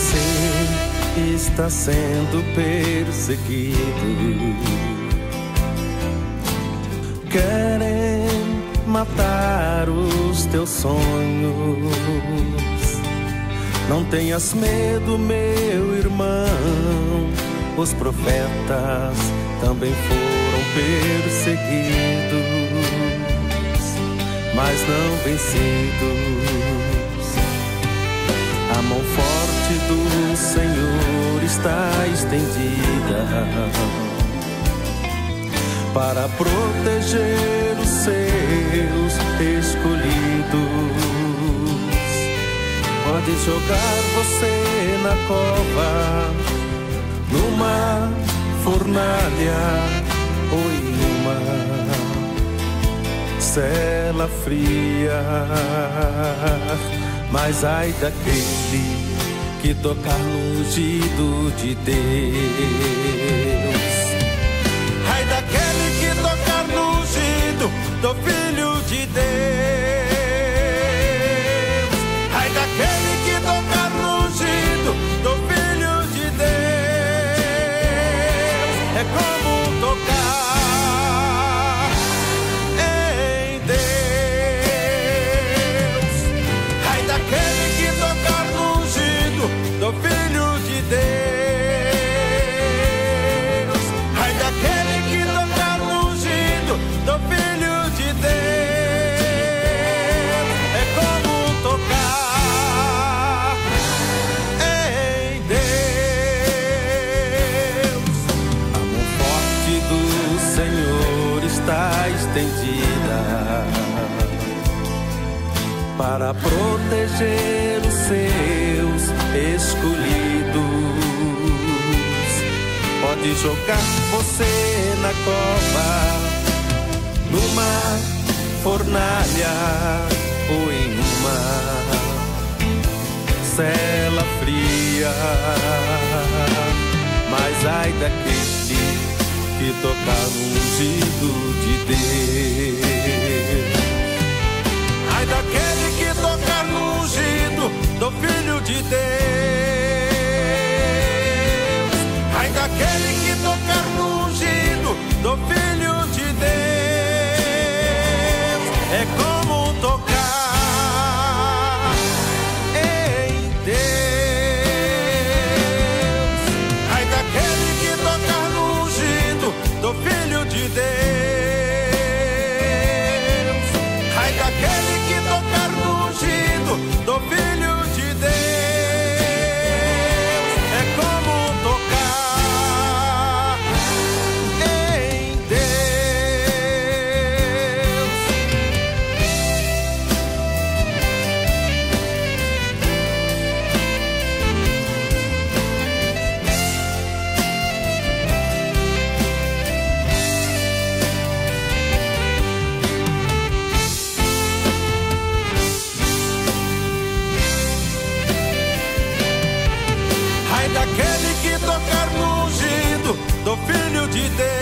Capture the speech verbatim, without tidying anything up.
você está sendo perseguido. Querem matar os teus sonhos. Não tenhas medo, meu irmão. Os profetas também foram perseguidos, mas não vencidos. A mão forte do Senhor está estendida para proteger os seus escolhidos. Pode jogar você na cova, numa fornalha ou em uma cela fria, mas ai daquele que tocar no ungido de Deus. Ai daquele que tocar no ungido do Filho de Deus. Ai daquele que tocar no ungido do Filho de Deus. É como tocar em Deus. Ai daquele que tocar no ungido do Filho de Deus. Ai daquele que tocar no ungido do Filho de Deus. É como tocar em Deus. A mão forte do Senhor está estendida para proteger os seus escolhidos. Pode jogar você na cova, numa fornalha ou em uma cela fria, mas ai daquele que tocar no ungido de Deus. Ai daquele que tocar no ungido do Filho de Deus. Ai daquele que tocar no ungido do Filho de Deus. É como tocar em Deus. Ai daquele que tocar no ungido do Filho de Deus. Ai daquele que tocar no ungido do Filho de Deus. É como tocar em Deus. Ai daquele que tocar no ungido do Filho de Deus.